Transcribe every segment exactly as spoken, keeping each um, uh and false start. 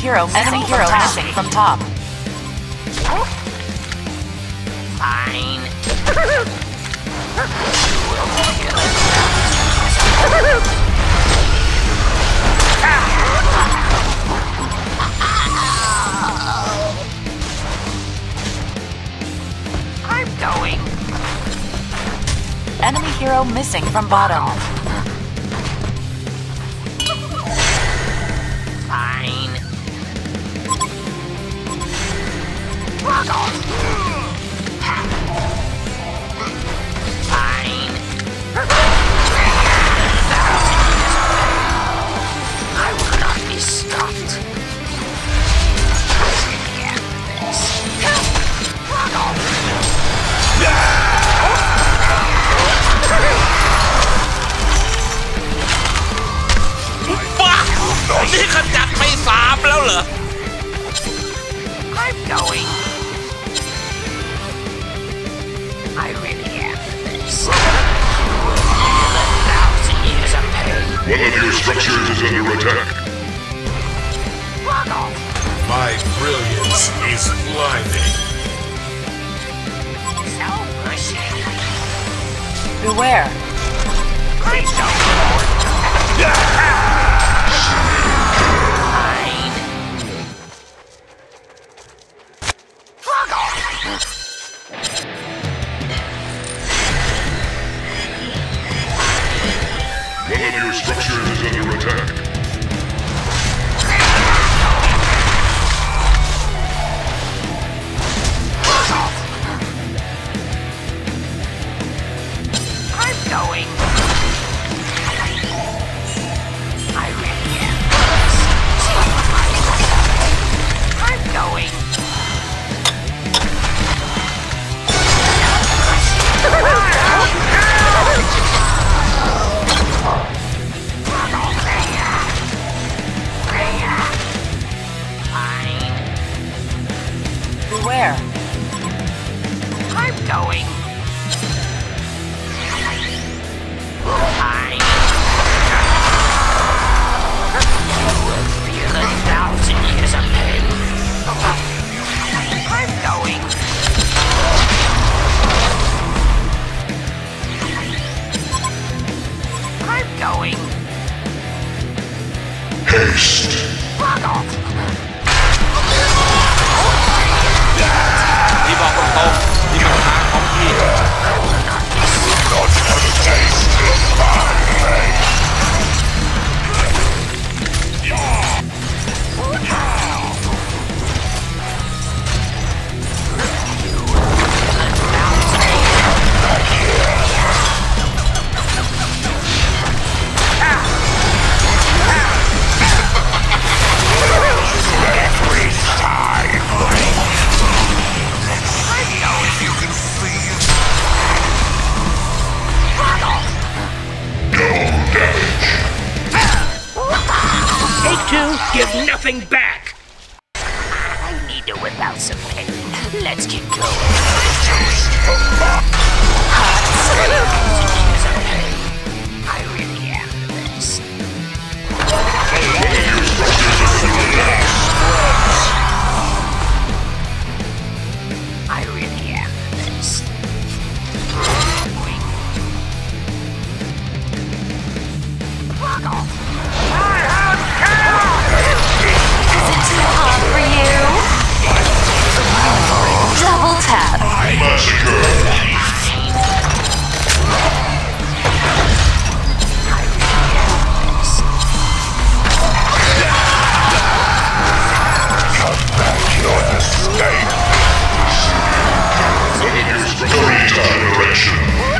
hero missing, enemy hero from missing from top. Fine. I'm going. Enemy hero missing from bottom. Fine. Rock off. Fine. I will not be stopped. Rock off. นี่ขจัดไปสามแล้วเหรอ I'm going. I really am this. A thousand years of pain. One of your structures is under attack. Rock off. My brilliance is blinding. So pushy. Beware. Please don't. One of your structures is under attack. I'm going. I really am. I'm going. Beware. I'm going. Fine. You will feel a thousand years of pain. I'm going. I'm going. Haste. Fuck off. ที่บอกตรงๆที่มันทางของพี่ Not for the taste of my pain. Give nothing back! I need to whip out some pain. Let's get going. Hot years of pain. I really am the best. I really am the best. Fuck off! Double tap. Massacre. Come back, your escape. One of your structures under direction.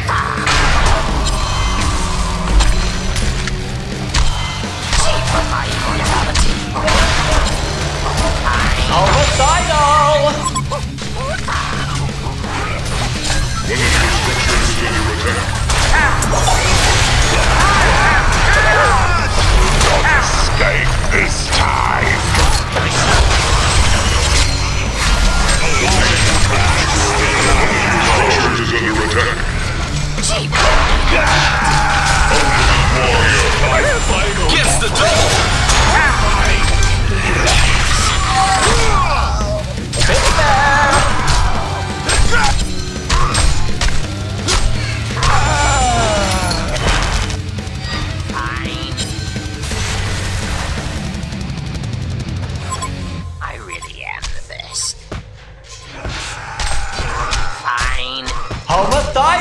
Homicidal! One of your structures is under attack. Don't escape this time. One of your structures is under attack. Gets the double. เอามาตาย